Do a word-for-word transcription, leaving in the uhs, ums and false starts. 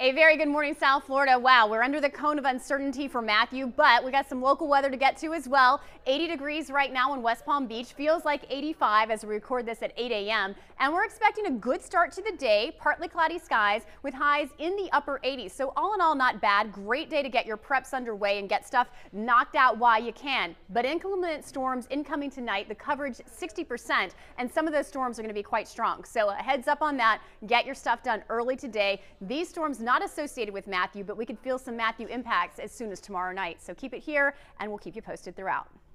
A very good morning, South Florida. Wow, we're under the cone of uncertainty for Matthew, but we got some local weather to get to as well. eighty degrees right now in West Palm Beach. Feels like eighty-five as we record this at eight A M And we're expecting a good start to the day. Partly cloudy skies with highs in the upper eighties. So all in all, not bad. Great day to get your preps underway and get stuff knocked out while you can. But inclement storms incoming tonight. The coverage sixty percent, and some of those storms are going to be quite strong. So a heads up on that. Get your stuff done early today. These storms not associated with Matthew, but we could feel some Matthew impacts as soon as tomorrow night. So keep it here, and we'll keep you posted throughout.